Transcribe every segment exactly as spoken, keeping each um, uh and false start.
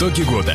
Итоги года.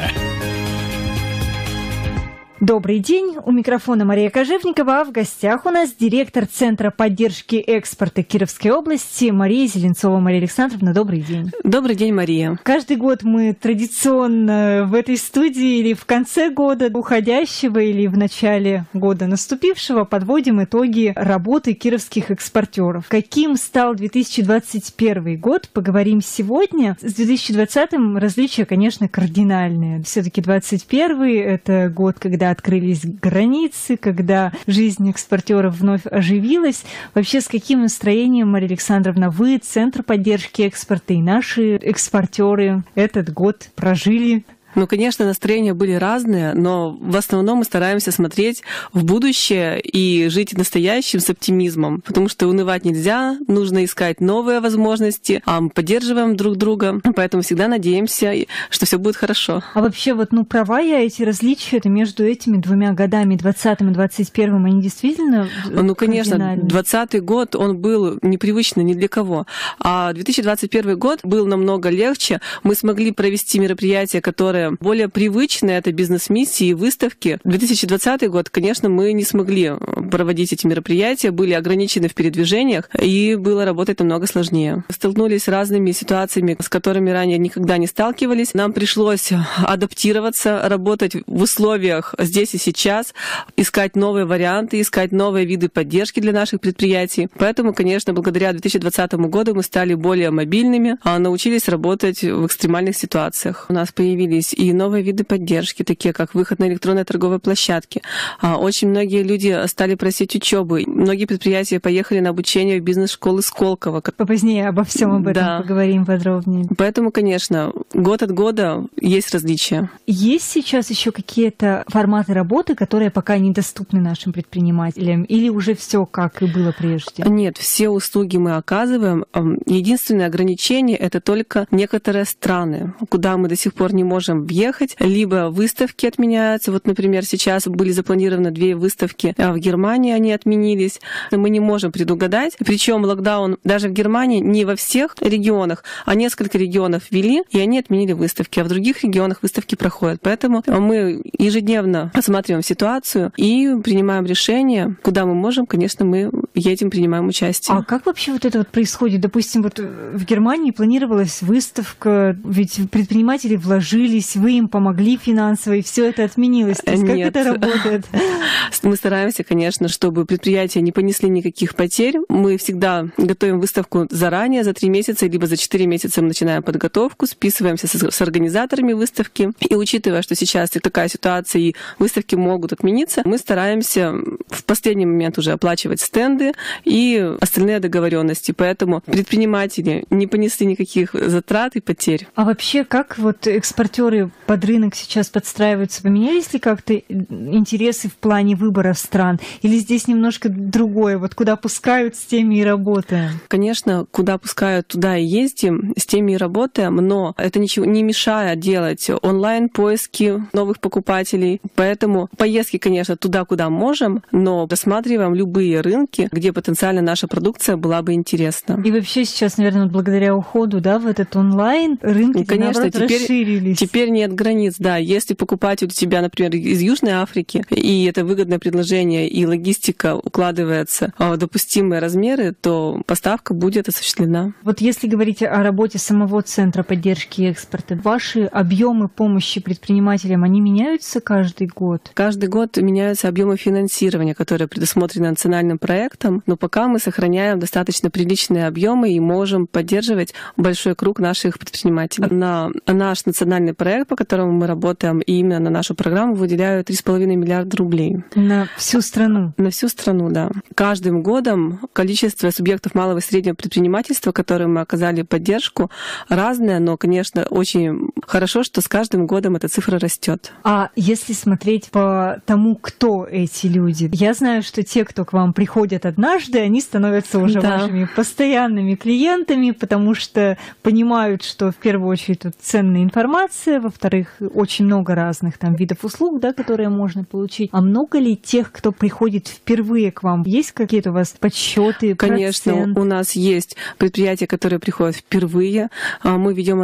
Добрый день. У микрофона Мария Кожевникова, а в гостях у нас директор Центра поддержки экспорта Кировской области Мария Зеленцова. Мария Александровна, добрый день. Добрый день, Мария. Каждый год мы традиционно в этой студии или в конце года уходящего, или в начале года наступившего подводим итоги работы кировских экспортеров. Каким стал две тысячи двадцать первый год, поговорим сегодня. С две тысячи двадцатым различия, конечно, кардинальные. Все-таки двадцать первый — это год, когда открылись границы, когда жизнь экспортеров вновь оживилась. Вообще, с каким настроением, Мария Александровна, вы, Центр поддержки экспорта, и наши экспортеры этот год прожили? Ну, конечно, настроения были разные, но в основном мы стараемся смотреть в будущее и жить настоящим с оптимизмом, потому что унывать нельзя, нужно искать новые возможности, а мы поддерживаем друг друга, поэтому всегда надеемся, что все будет хорошо. А вообще, вот, ну, права я, эти различия это между этими двумя годами, двадцатым и двадцать первым, они действительно Ну, конечно, двадцатый год, он был непривычный ни для кого, а две тысячи двадцать первый год был намного легче. Мы смогли провести мероприятия, которые более привычны, это бизнес-миссии и выставки. две тысячи двадцатый год, конечно, мы не смогли проводить эти мероприятия, были ограничены в передвижениях, и было работать намного сложнее. Столкнулись с разными ситуациями, с которыми ранее никогда не сталкивались. Нам пришлось адаптироваться, работать в условиях здесь и сейчас, искать новые варианты, искать новые виды поддержки для наших предприятий. Поэтому, конечно, благодаря две тысячи двадцатому году мы стали более мобильными, а научились работать в экстремальных ситуациях. У нас появились и новые виды поддержки, такие как выход на электронные торговые площадки. Очень многие люди стали просить учебы. Многие предприятия поехали на обучение в бизнес-школы Сколково. Попозднее обо всем об этом да. поговорим подробнее. Поэтому, конечно, год от года есть различия. Есть сейчас еще какие-то форматы работы, которые пока недоступны нашим предпринимателям? Или уже все как и было прежде? Нет, все услуги мы оказываем. Единственное ограничение — это только некоторые страны, куда мы до сих пор не можем въехать, либо выставки отменяются. Вот, например, сейчас были запланированы две выставки в Германии, они отменились. Мы не можем предугадать. Причем локдаун даже в Германии не во всех регионах, а несколько регионов ввели, и они отменили выставки, а в других регионах выставки проходят. Поэтому мы ежедневно осматриваем ситуацию и принимаем решение, куда мы можем, конечно, мы едем, принимаем участие. А как вообще вот это вот происходит? Допустим, вот в Германии планировалась выставка, ведь предприниматели вложились, вы им помогли финансово, и все это отменилось. То есть как Нет. это работает? Мы стараемся, конечно, чтобы предприятия не понесли никаких потерь. Мы всегда готовим выставку заранее, за три месяца, либо за четыре месяца мы начинаем подготовку, списываемся с, с организаторами выставки. И учитывая, что сейчас такая ситуация, и выставки могут отмениться, мы стараемся в последний момент уже оплачивать стенды и остальные договоренности. Поэтому предприниматели не понесли никаких затрат и потерь. А вообще, как вот экспортеры под рынок сейчас подстраиваются? Поменялись ли как-то интересы в плане выбора стран? Или здесь немножко другое? Вот куда пускают, с теми и работаем? Конечно, куда пускают, туда и ездим, с теми и работаем, но это ничего не мешает делать онлайн-поиски новых покупателей. Поэтому поездки, конечно, туда, куда можем, но рассматриваем любые рынки, где потенциально наша продукция была бы интересна. И вообще сейчас, наверное, благодаря уходу, да, в этот онлайн, рынки, конечно, наоборот, теперь, расширились. Теперь нет границ, да. Если покупатель у тебя, например, из Южной Африки, и это выгодное предложение, и логистика укладывается в допустимые размеры, то поставка будет осуществлена. Вот если говорить о работе самого Центра поддержки экспорта, ваши объемы помощи предпринимателям, они меняются каждый год? Каждый год меняются объемы финансирования, которые предусмотрены национальным проектом, но пока мы сохраняем достаточно приличные объемы и можем поддерживать большой круг наших предпринимателей. На наш национальный проект, по которому мы работаем, и именно на нашу программу выделяют три с половиной миллиарда рублей. На всю страну? На всю страну, да. Каждым годом количество субъектов малого и среднего предпринимательства, которым мы оказали поддержку, разное, но, конечно, очень хорошо, что с каждым годом эта цифра растет. А если смотреть по тому, кто эти люди? Я знаю, что те, кто к вам приходят однажды, они становятся уже да. вашими постоянными клиентами, потому что понимают, что в первую очередь тут ценная информация, во-вторых, очень много разных там видов услуг, да, которые можно получить. А много ли тех, кто приходит впервые к вам? Есть какие-то у вас подсчеты? Конечно, процент? У нас есть предприятия, которые приходят впервые. Мы ведем аналитику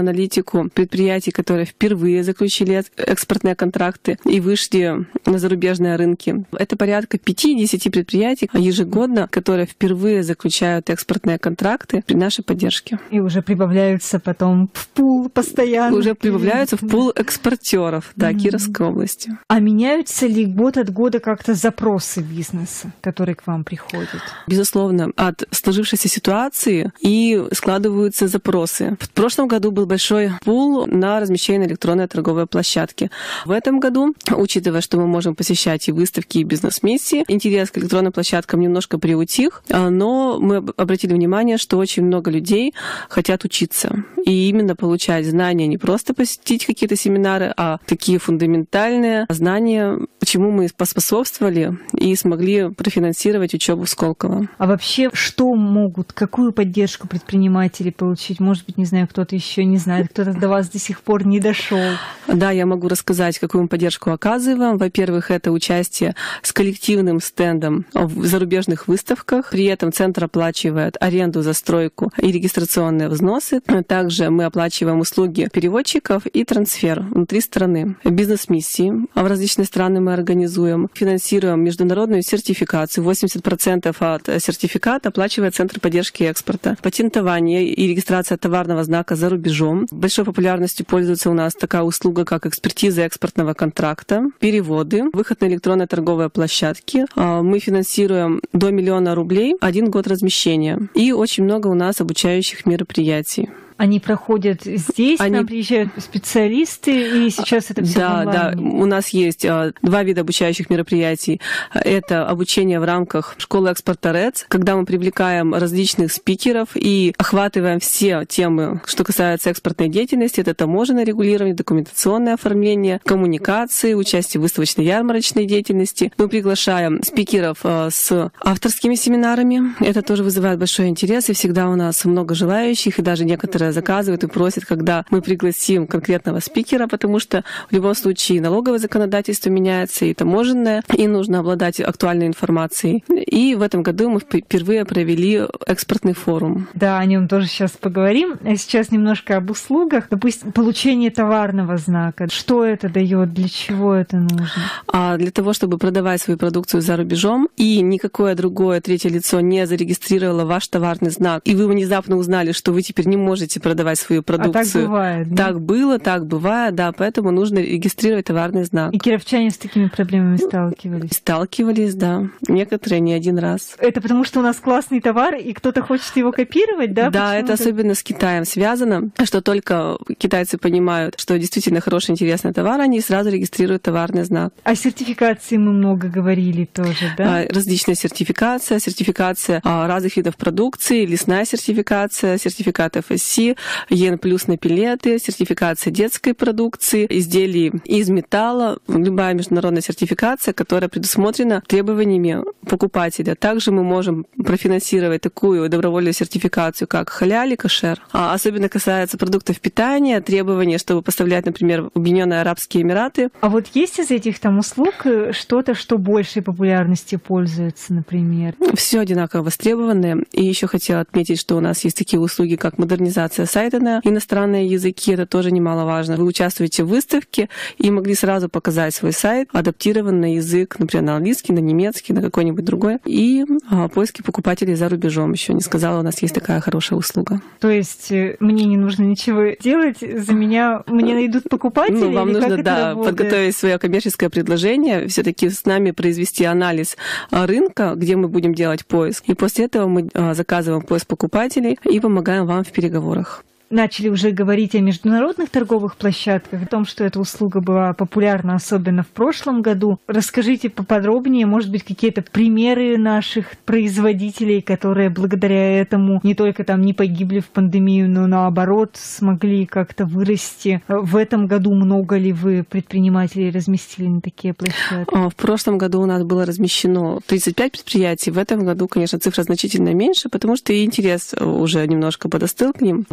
статистику предприятий, которые впервые заключили экспортные контракты и вышли на зарубежные рынки. Это порядка пять-десять предприятий ежегодно, которые впервые заключают экспортные контракты при нашей поддержке. И уже прибавляются потом в пул постоянно. Уже прибавляются в пул экспортеров, да, mm-hmm. Кировской области. А меняются ли год от года как-то запросы бизнеса, которые к вам приходят? Безусловно, от сложившейся ситуации и складываются запросы. В прошлом году был большой пул на размещение на электронной торговой площадке. В этом году, учитывая, что мы можем посещать и выставки, и бизнес-миссии, интерес к электронным площадкам немножко приутих, но мы обратили внимание, что очень много людей хотят учиться. И именно получать знания, не просто посетить какие-то семинары, а такие фундаментальные знания, почему мы поспособствовали и смогли профинансировать учебу в Сколково. А вообще, что могут, какую поддержку предприниматели получить? Может быть, не знаю, кто-то еще не знает, кто-то до вас до сих пор не дошел. Да, я могу рассказать, какую мы поддержку оказываем. Во-первых, это участие с коллективным стендом в зарубежных выставках. При этом центр оплачивает аренду, застройку и регистрационные взносы. Также мы оплачиваем услуги переводчиков и трансфер внутри страны. Бизнес-миссии в различные страны мы организуем. Финансируем международную сертификацию. восемьдесят процентов от сертификата оплачивает Центр поддержки экспорта. Патентование и регистрация товарного знака за рубежом. Большой популярностью пользуется у нас такая услуга, как экспертиза экспортного контракта, переводы, выход на электронные торговые площадки. Мы финансируем до миллиона рублей один год размещения. И очень много у нас обучающих мероприятий. Они проходят здесь, Они... там приезжают специалисты, и сейчас это все да, онлайн? Да, у нас есть два вида обучающих мероприятий. Это обучение в рамках школы экспорта РЭЦ, когда мы привлекаем различных спикеров и охватываем все темы, что касается экспортной деятельности. Это таможенное регулирование, документационное оформление, коммуникации, участие в выставочно-ярмарочной деятельности. Мы приглашаем спикеров с авторскими семинарами. Это тоже вызывает большой интерес, и всегда у нас много желающих, и даже некоторые заказывают и просят, когда мы пригласим конкретного спикера, потому что в любом случае налоговое законодательство меняется, и таможенное, и нужно обладать актуальной информацией. И в этом году мы впервые провели экспортный форум. Да, о нем тоже сейчас поговорим. А сейчас немножко об услугах. Допустим, получение товарного знака. Что это дает? Для чего это нужно? А для того, чтобы продавать свою продукцию за рубежом, и никакое другое третье лицо не зарегистрировало ваш товарный знак, и вы внезапно узнали, что вы теперь не можете продавать свою продукцию. А так бывает, да? Так было, так бывает, да, поэтому нужно регистрировать товарный знак. И кировчане с такими проблемами сталкивались? Сталкивались, да. Некоторые не один раз. Это потому, что у нас классный товар, и кто-то хочет его копировать, да? Да, это особенно с Китаем связано, что только китайцы понимают, что действительно хороший, интересный товар, они сразу регистрируют товарный знак. О сертификации мы много говорили тоже, да? Различная сертификация, сертификация разных видов продукции, лесная сертификация, сертификат эф эс си, ЕН плюс на пилеты, сертификация детской продукции, изделий из металла, любая международная сертификация, которая предусмотрена требованиями покупателя. Также мы можем профинансировать такую добровольную сертификацию, как халяль и кошер. А особенно касается продуктов питания, требования, чтобы поставлять, например, в Объединенные Арабские Эмираты. А вот есть из этих там услуг что-то, что большей популярностью пользуется, например? Все одинаково востребованное. И еще хотела отметить, что у нас есть такие услуги, как модернизация сайта на иностранные языки. Это тоже немаловажно. Вы участвуете в выставке и могли сразу показать свой сайт, адаптированный на язык, например, на английский, на немецкий, на какой-нибудь другой. И а, поиски покупателей за рубежом. Еще не сказала, у нас есть такая хорошая услуга. То есть мне не нужно ничего делать, за меня мне найдут покупатели? Ну, вам или нужно, как да, подготовить свое коммерческое предложение, все-таки с нами произвести анализ рынка, где мы будем делать поиск. И после этого мы заказываем поиск покупателей и помогаем вам в переговорах. Начали уже говорить о международных торговых площадках, о том, что эта услуга была популярна, особенно в прошлом году. Расскажите поподробнее, может быть, какие-то примеры наших производителей, которые благодаря этому не только там не погибли в пандемию, но наоборот смогли как-то вырасти. В этом году много ли вы предпринимателей разместили на такие площадки? В прошлом году у нас было размещено тридцать пять предприятий. В этом году, конечно, цифра значительно меньше, потому что и интерес уже немножко подостыл к ним. В основном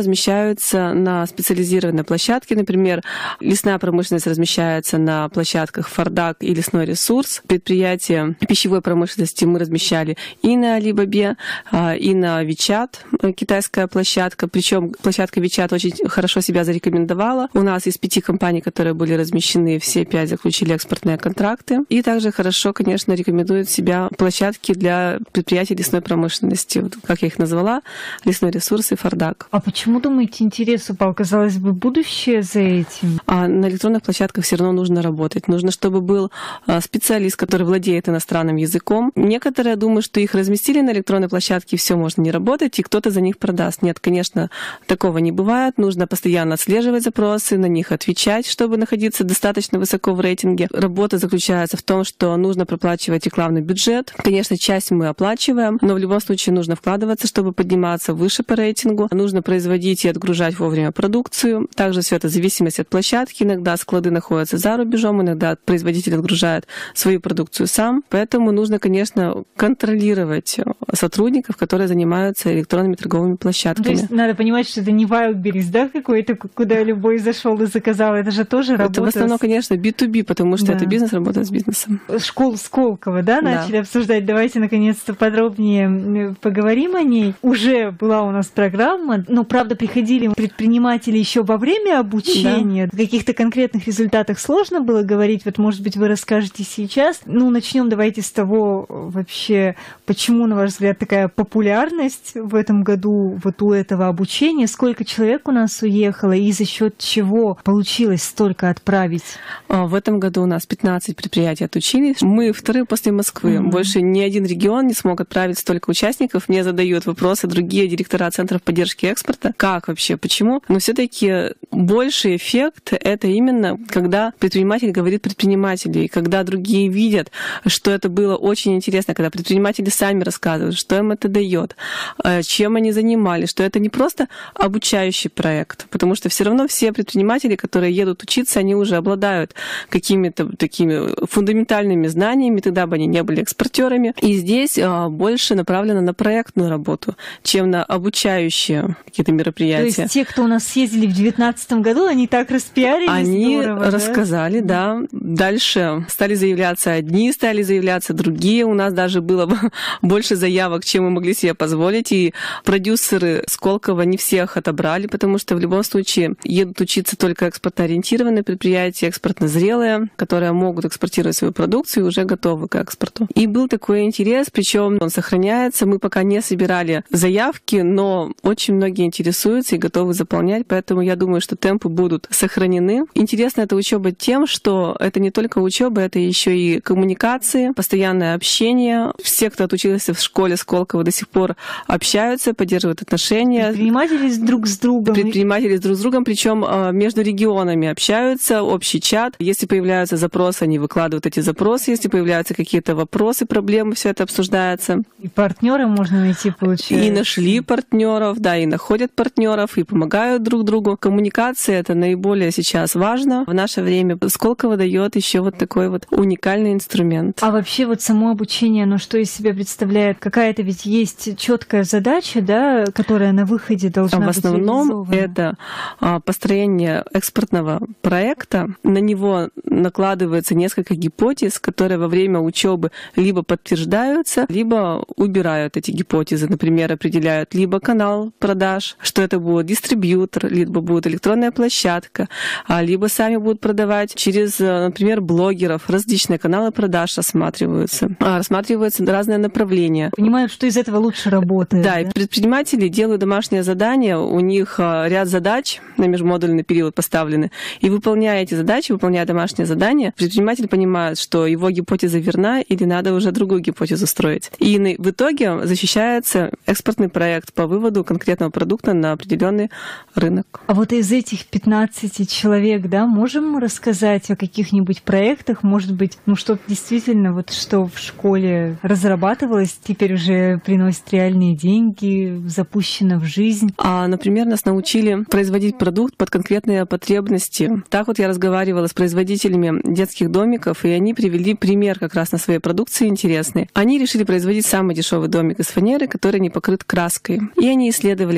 размещаются на специализированной площадке. Например, лесная промышленность размещается на площадках «Фардак» и «Лесной ресурс». Предприятия пищевой промышленности мы размещали и на Alibaba, и на WeChat, китайская площадка. Причем площадка WeChat очень хорошо себя зарекомендовала. У нас из пяти компаний, которые были размещены, все пять заключили экспортные контракты. И также хорошо, конечно, рекомендуют себя площадки для предприятий лесной промышленности, вот, как я их назвала, «Лесной ресурс» и «Фардак». А почему, думаете, интерес упал? Казалось бы, будущее за этим? А на электронных площадках все равно нужно работать. Нужно, чтобы был специалист, который владеет иностранным языком. Некоторые думают, что их разместили на электронной площадке, и все, можно не работать, и кто-то за них продаст. Нет, конечно, такого не бывает. Нужно постоянно отслеживать запросы, на них отвечать, чтобы находиться достаточно высоко в рейтинге. Работа заключается в том, что нужно проплачивать рекламный бюджет. Конечно, часть мы оплачиваем, но в любом случае нужно вкладываться, чтобы подниматься выше по рейтингу. Нужно производить и отгружать вовремя продукцию. Также все это в зависимости от площадки. Иногда склады находятся за рубежом, иногда производитель отгружает свою продукцию сам. Поэтому нужно, конечно, контролировать сотрудников, которые занимаются электронными торговыми площадками. То есть надо понимать, что это не Wildberries, да, какой-то, куда любой зашел и заказал. Это же тоже работа. Это в основном, с... конечно, би ту би, потому что да. это бизнес работает с бизнесом. Школу Сколково, да, начали да. обсуждать. Давайте, наконец-то, подробнее поговорим о ней. Уже была у нас программа, но, правда, приходили предприниматели еще во время обучения. Да. О каких-то конкретных результатах сложно было говорить. Вот, может быть, вы расскажете сейчас. Ну, начнем давайте с того вообще, почему, на ваш взгляд, такая популярность в этом году вот у этого обучения. Сколько человек у нас уехало и за счет чего получилось столько отправить? В этом году у нас пятнадцать предприятий отучились. Мы вторые после Москвы. Mm-hmm. Больше ни один регион не смог отправить столько участников. Мне задают вопросы другие директора центров поддержки экспорта. Как вообще? Почему? Но все-таки больший эффект — это именно когда предприниматель говорит предпринимателю, и когда другие видят, что это было очень интересно, когда предприниматели сами рассказывают, что им это дает, чем они занимались, что это не просто обучающий проект, потому что все равно все предприниматели, которые едут учиться, они уже обладают какими-то такими фундаментальными знаниями, тогда бы они не были экспортерами. И здесь больше направлено на проектную работу, чем на обучающие какие-то мероприятия. То есть те, кто у нас съездили в две тысячи девятнадцатом году, они так распиарились? Они здорово, рассказали, да? да. Дальше стали заявляться одни, стали заявляться другие. У нас даже было больше заявок, чем мы могли себе позволить. И продюсеры Сколково не всех отобрали, потому что в любом случае едут учиться только экспортно-ориентированные предприятия, экспортно-зрелые, которые могут экспортировать свою продукцию и уже готовы к экспорту. И был такой интерес, причем он сохраняется. Мы пока не собирали заявки, но очень многие интересуются и готовы заполнять, поэтому я думаю, что темпы будут сохранены. Интересна эта учеба тем, что это не только учеба, это еще и коммуникации, постоянное общение. Все, кто отучился в школе Сколково, до сих пор общаются, поддерживают отношения. Предприниматели друг с другом. Предприниматели друг с другом, причем между регионами общаются, общий чат. Если появляются запросы, они выкладывают эти запросы. Если появляются какие-то вопросы, проблемы, все это обсуждается. И партнеры можно найти, получается. И нашли партнеров, да, и находят партнеров, и помогают друг другу. Коммуникация — это наиболее сейчас важно. В наше время Сколково дает еще вот такой вот уникальный инструмент. А вообще вот само обучение, оно что из себя представляет? Какая-то ведь есть четкая задача, да, которая на выходе должна быть реализована? В основном это построение экспортного проекта. На него накладывается несколько гипотез, которые во время учебы либо подтверждаются, либо убирают эти гипотезы. Например, определяют либо канал продаж, что это будет дистрибьютор, либо будет электронная площадка, либо сами будут продавать через, например, блогеров. Различные каналы продаж рассматриваются. Рассматриваются разные направления. Понимают, что из этого лучше работает. Да, да? И предприниматели делают домашнее задание, у них ряд задач на межмодульный период поставлены, и выполняя эти задачи, выполняя домашнее задание, предприниматель понимает, что его гипотеза верна или надо уже другую гипотезу строить. И в итоге защищается экспортный проект по выводу конкретного продукта на определенный рынок. А вот из этих пятнадцати человек, да, можем рассказать о каких-нибудь проектах, может быть, ну что действительно вот что в школе разрабатывалось, теперь уже приносит реальные деньги, запущено в жизнь? А, например, нас научили производить продукт под конкретные потребности. Так вот я разговаривала с производителями детских домиков, и они привели пример как раз на своей продукции интересный. Они решили производить самый дешевый домик из фанеры, который не покрыт краской. И они исследовали, как можно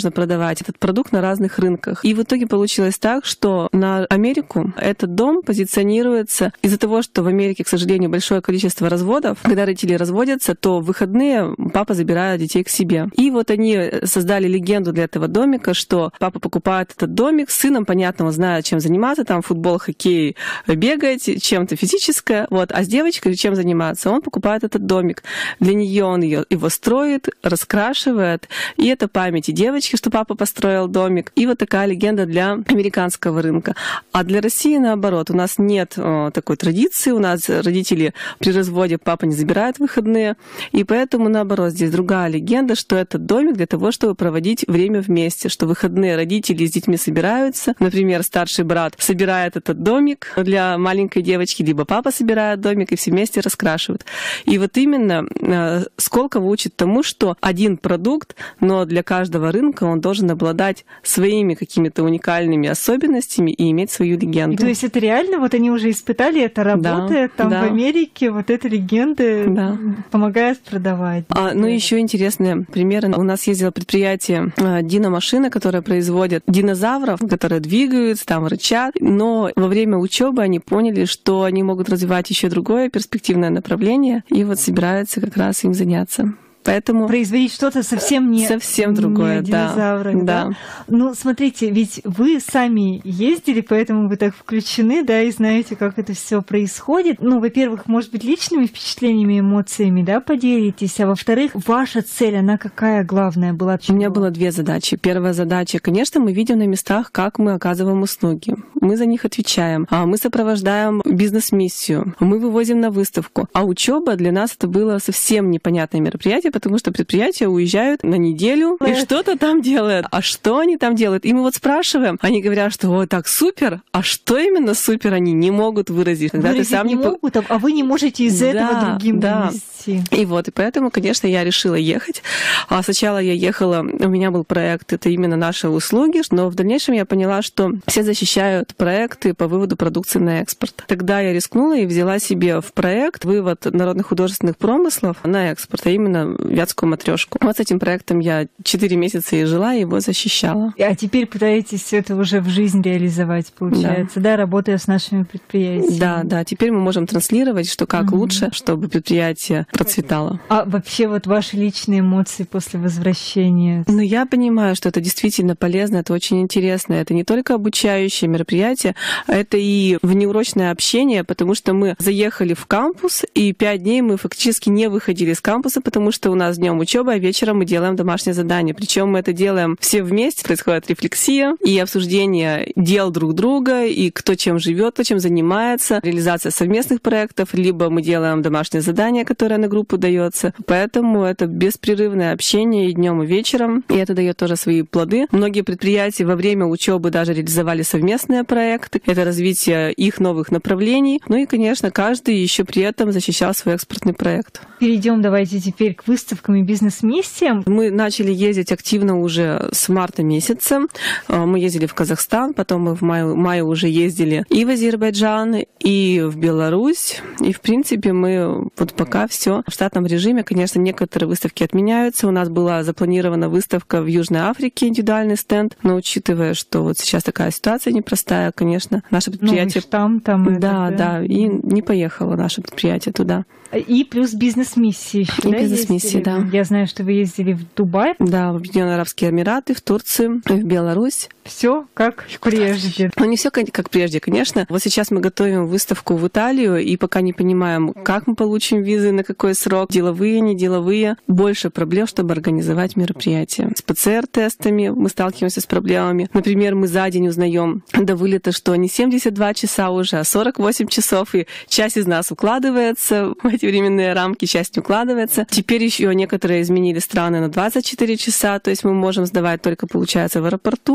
нужно продавать этот продукт на разных рынках. И в итоге получилось так, что на Америку этот дом позиционируется из-за того, что в Америке, к сожалению, большое количество разводов. Когда родители разводятся, то в выходные папа забирает детей к себе. И вот они создали легенду для этого домика, что папа покупает этот домик, с сыном, понятно, он знает, чем заниматься, там футбол, хоккей, бегать, чем-то физическое, вот, а с девочкой чем заниматься? Он покупает этот домик. Для нее он ее, его строит, раскрашивает, и это память и девочки, что папа построил домик. И вот такая легенда для американского рынка. А для России наоборот. У нас нет о, такой традиции, у нас родители при разводе папа не забирает выходные, и поэтому наоборот, здесь другая легенда, что этот домик для того, чтобы проводить время вместе, что в выходные родители с детьми собираются, например, старший брат собирает этот домик для маленькой девочки, либо папа собирает домик, и все вместе раскрашивают. И вот именно э, Сколково учит тому, что один продукт, но для каждого рынка он должен обладать своими какими-то уникальными особенностями и иметь свою легенду. И то есть это реально, вот они уже испытали, это работает, да, там да. в Америке вот эта легенда да. помогает продавать. А, ну, еще интересные примеры. У нас ездило предприятие Дина Машина, которое производит динозавров, которые двигаются, там рычат. Но во время учебы они поняли, что они могут развивать еще другое перспективное направление, и вот собираются как раз им заняться. Поэтому производить что-то совсем не совсем другое, не динозавры, да. да. да. Ну, смотрите, ведь вы сами ездили, поэтому вы так включены, да, и знаете, как это все происходит. Ну, во-первых, может быть, личными впечатлениями, эмоциями, да, поделитесь, а во-вторых, ваша цель, она какая главная была? У меня было две задачи. Первая задача, конечно, мы видим на местах, как мы оказываем услуги. Мы за них отвечаем, мы сопровождаем бизнес-миссию, мы вывозим на выставку. А учеба для нас это было совсем непонятное мероприятие, потому что предприятия уезжают на неделю и что-то там делают. А что они там делают? И мы вот спрашиваем, они говорят, что вот так супер, а что именно супер они не могут выразить. Когда выразить ты сам не, не могут, а вы не можете из-за да, этого другим да. донести. И вот, и поэтому, конечно, я решила ехать. А сначала я ехала, у меня был проект, это именно наши услуги, но в дальнейшем я поняла, что все защищают проекты по выводу продукции на экспорт. Тогда я рискнула и взяла себе в проект вывод народных художественных промыслов на экспорт, а именно вятскую матрешку. Вот с этим проектом я четыре месяца и жила, и его защищала. А теперь пытаетесь это уже в жизнь реализовать, получается, да, да работая с нашими предприятиями. Да, да. Теперь мы можем транслировать, что как угу. лучше, чтобы предприятие процветало. А вообще вот ваши личные эмоции после возвращения? Ну, я понимаю, что это действительно полезно, это очень интересно. Это не только обучающее мероприятие, это и внеурочное общение, потому что мы заехали в кампус, и пять дней мы фактически не выходили из кампуса, потому что у нас днем учеба, а вечером мы делаем домашнее задание. Причем мы это делаем все вместе, происходит рефлексия и обсуждение дел друг друга, и кто чем живет, кто чем занимается, реализация совместных проектов, либо мы делаем домашнее задание, которое на группу дается. Поэтому это беспрерывное общение и днем, и вечером, и это дает тоже свои плоды. Многие предприятия во время учебы даже реализовали совместные проекты. Это развитие их новых направлений. Ну и, конечно, каждый еще при этом защищал свой экспортный проект. Перейдем давайте теперь к выставкам и бизнес-миссиям. Мы начали ездить активно уже с марта месяца. Мы ездили в Казахстан, потом мы в мае, мае уже ездили и в Азербайджан, и в Беларусь. И, в принципе, мы вот пока все в штатном режиме. Конечно, некоторые выставки отменяются. У нас была запланирована выставка в Южной Африке, индивидуальный стенд. Но учитывая, что вот сейчас такая ситуация непростая, конечно, наше предприятие... Ну, штамм там... Да, это, да, и не поехало наше предприятие туда. И плюс бизнес-миссии еще, и да, бизнес-миссии, да. Я знаю, что вы ездили в Дубай. Да, в Объединенные Арабские Эмираты, в Турцию, в Беларусь. Все как прежде. Ну, не все как прежде, конечно. Вот сейчас мы готовим выставку в Италию, и пока не понимаем, как мы получим визы, на какой срок, деловые, не деловые. Больше проблем, чтобы организовать мероприятие. С ПЦР-тестами мы сталкиваемся с проблемами. Например, мы за день узнаем до вылета, что не семьдесят два часа уже, а сорок восемь часов, и часть из нас укладывается в эти временные рамки, часть не укладывается. Теперь еще некоторые изменили страны на двадцать четыре часа, то есть мы можем сдавать только, получается, в аэропорту перед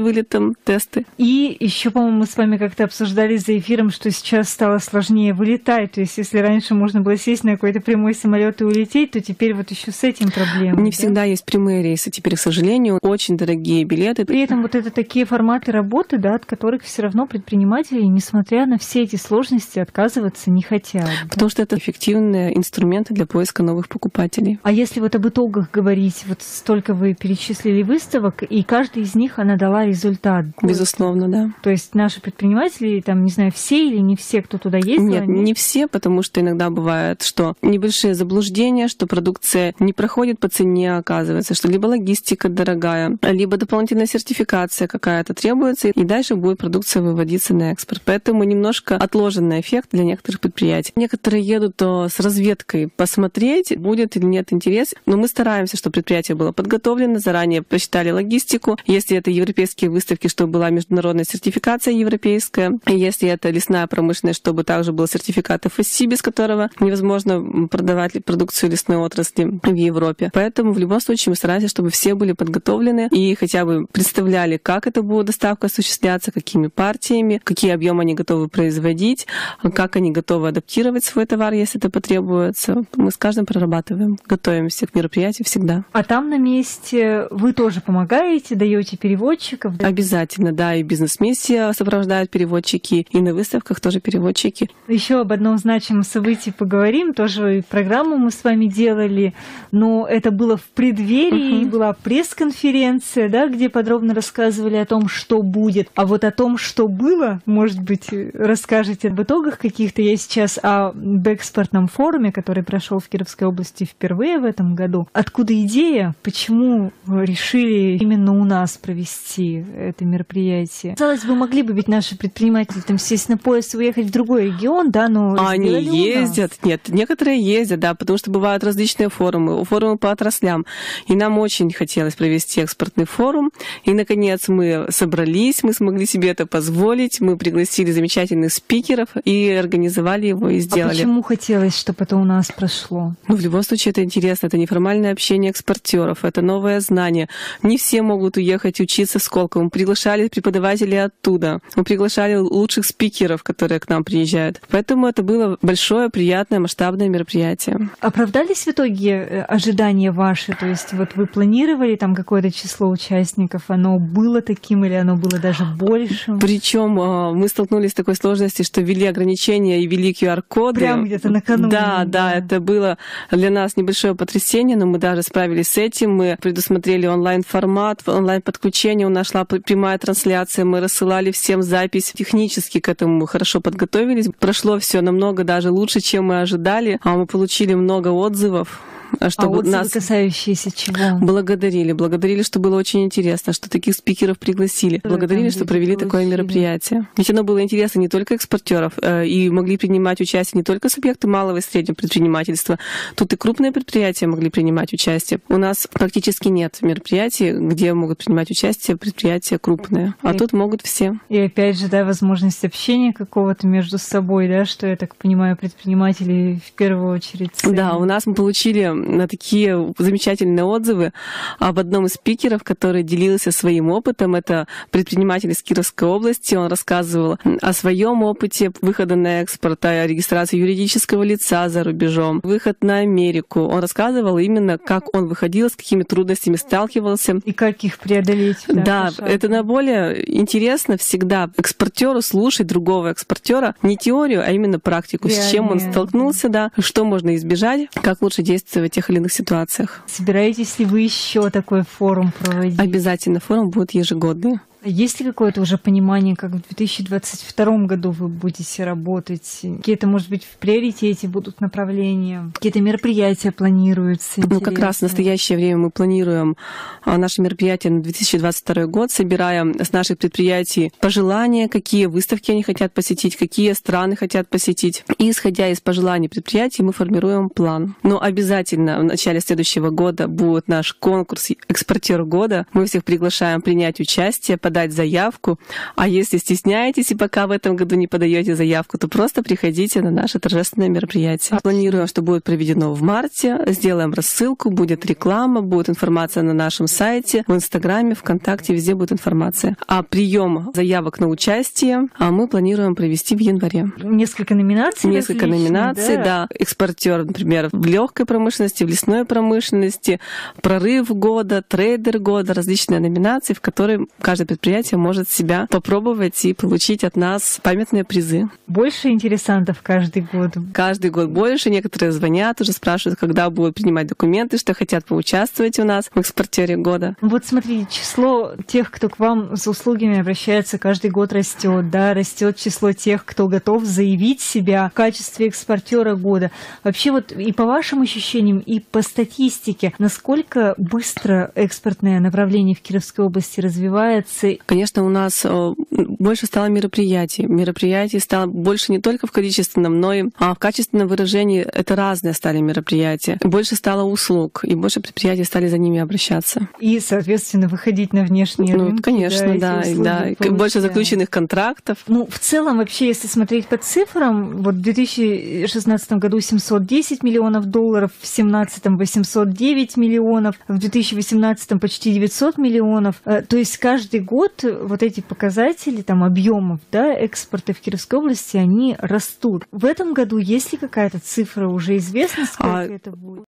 вылетом тесты. И еще, по-моему, мы с вами как-то обсуждали за эфиром, что сейчас стало сложнее вылетать. То есть, если раньше можно было сесть на какой-то прямой самолет и улететь, то теперь вот еще с этим проблемы. Не да? всегда есть прямые рейсы. Теперь, к сожалению, очень дорогие билеты. При этом вот это такие форматы работы, да, от которых все равно предприниматели, несмотря на все эти сложности, отказываться не хотят. Потому да? что это эффективные инструменты для поиска новых покупателей. А если вот об итогах говорить, вот столько вы перечислили выставок, и каждая из них, она дала результат. Безусловно, да. То есть наши предприниматели, там, не знаю, все или не все, кто туда ездил? Нет, они... не все, потому что иногда бывает, что небольшие заблуждения, что продукция не проходит по цене, оказывается, что либо логистика дорогая, либо дополнительная сертификация какая-то требуется, и дальше будет продукция выводиться на экспорт. Поэтому немножко отложенный эффект для некоторых предприятий. Некоторые едут с разведкой посмотреть, будет или нет интерес, но мы стараемся, чтобы предприятие было подготовлено, заранее посчитали логистику. Если это европейские выставки, чтобы была международная сертификация европейская. Если это лесная промышленность, чтобы также был сертификат эф эс си, без которого невозможно продавать продукцию лесной отрасли в Европе. Поэтому в любом случае мы стараемся, чтобы все были подготовлены и хотя бы представляли, как это будет доставка осуществляться, какими партиями, какие объемы они готовы производить, как они готовы адаптировать свой товар, если это потребуется. Мы с каждым прорабатываем, готовимся к мероприятию всегда. А там на месте вы тоже помогаете, даете переводчиков? Да? Обязательно, да, и бизнес-миссия сопровождают переводчики, и на выставках тоже переводчики. Еще об одном значимом событии поговорим. Тоже программу мы с вами делали, но это было в преддверии, uh-huh. была пресс-конференция, да, где подробно рассказывали о том, что будет. А вот о том, что было, может быть, расскажете об итогах каких-то. Я сейчас о экспортном форуме, который прошел в Кировской области впервые в этом году. Откуда идея? Почему решили именно у нас провести это мероприятие? Казалось бы, могли бы ведь наши предприниматели там сесть на поезд и уехать в другой регион, да, но они ездят. Нет, некоторые ездят, да, потому что бывают различные форумы, форумы по отраслям. И нам очень хотелось провести экспортный форум. И, наконец, мы собрались, мы смогли себе это позволить. Мы пригласили замечательных спикеров и организовали его и сделали. А почему хотелось, чтобы это у нас прошло? Ну, в любом случае, это интересно. Это неформальное общение экспортеров, это новое знание. Не все могут уехать учиться в Сколково. Мы приглашали преподавателей оттуда. Мы приглашали лучших спикеров, которые к нам приезжают. Поэтому это было большое, приятное, масштабное мероприятие. Оправдались в итоге ожидания ваши? То есть вот вы планировали там какое-то число участников, оно было таким или оно было даже большим? Причем мы столкнулись с такой сложностью, что ввели ограничения и ввели ку ар-коды. Прямо где-то накануне. Да, да, это было для нас небольшое потрясение, но мы даже справились с этим. Мы предусмотрели онлайн-формат, онлайн-подключение, у нас шла прямая трансляция, мы рассылали всем запись. Технически к этому мы хорошо подготовились. Прошло все намного даже лучше, чем мы ожидали. А мы получили много отзывов. Чтобы а отзывы, нас касающиеся чего? Благодарили. Благодарили, что было очень интересно, что таких спикеров пригласили. Что благодарили, что провели получили. Такое мероприятие. Ведь оно было интересно не только экспортеров, и могли принимать участие не только субъекты малого и среднего предпринимательства. Тут и крупные предприятия могли принимать участие. У нас практически нет мероприятий, где могут принимать участие предприятия крупные. А и, тут могут все. И опять же, да, возможность общения какого-то между собой, да, что, я так понимаю, предприниматели в первую очередь ценят. Да, у нас мы получили на такие замечательные отзывы об одном из спикеров, который делился своим опытом. Это предприниматель из Кировской области. Он рассказывал о своем опыте выхода на экспорт, о регистрации юридического лица за рубежом, выход на Америку. Он рассказывал именно, как он выходил, с какими трудностями сталкивался. И как их преодолеть. Да, да это наиболее интересно всегда экспортеру слушать другого экспортера не теорию, а именно практику, реально, с чем он столкнулся, да, что можно избежать, как лучше действовать в тех или иных ситуациях. Собираетесь ли вы еще такой форум проводить? Обязательно форум будет ежегодный. Есть ли какое-то уже понимание, как в две тысячи двадцать втором году вы будете работать? Какие-то, может быть, в приоритете будут направления? Какие-то мероприятия планируются? Ну, как раз в настоящее время мы планируем наши мероприятия на две тысячи двадцать второй год, собираем с наших предприятий пожелания, какие выставки они хотят посетить, какие страны хотят посетить. И, исходя из пожеланий предприятий, мы формируем план. Но обязательно в начале следующего года будет наш конкурс «Экспортер года». Мы всех приглашаем принять участие, подать заявку. А если стесняетесь и пока в этом году не подаете заявку, то просто приходите на наше торжественное мероприятие. Планируем, что будет проведено в марте. Сделаем рассылку, будет реклама, будет информация на нашем сайте, в Инстаграме, ВКонтакте, везде будет информация. А прием заявок на участие мы планируем провести в январе. Несколько номинаций. Несколько номинаций, да. да. Экспортер, например, в легкой промышленности, в лесной промышленности, прорыв года, трейдер года, различные номинации, в которые каждое предприятие может себя попробовать и получить от нас памятные призы. Больше интересантов каждый год? Каждый год больше. Некоторые звонят, уже спрашивают, когда будут принимать документы, что хотят поучаствовать у нас в экспортере года. Вот смотрите, число тех, кто к вам за услугами обращается, каждый год растет, да, растет число тех, кто готов заявить себя в качестве экспортера года. Вообще вот и по вашим ощущениям, и по статистике, насколько быстро экспортное направление в Кировской области развивается? Конечно, у нас больше стало мероприятий. Мероприятий стало больше не только в количественном, но и в качественном выражении. Это разные стали мероприятия. Больше стало услуг, и больше предприятий стали за ними обращаться. И, соответственно, выходить на внешние ну, рынки. Конечно, да, да. да. Больше заключенных контрактов. Ну, в целом, вообще, если смотреть по цифрам, вот в две тысячи шестнадцатом году семьсот десять миллионов долларов, в две тысячи семнадцатом восемьсот девять миллионов, в две тысячи восемнадцатом почти девятьсот миллионов. То есть каждый год вот эти показатели там, объемов, да, экспорта в Кировской области, они растут. В этом году есть ли какая-то цифра уже известна, сколько а... это будет?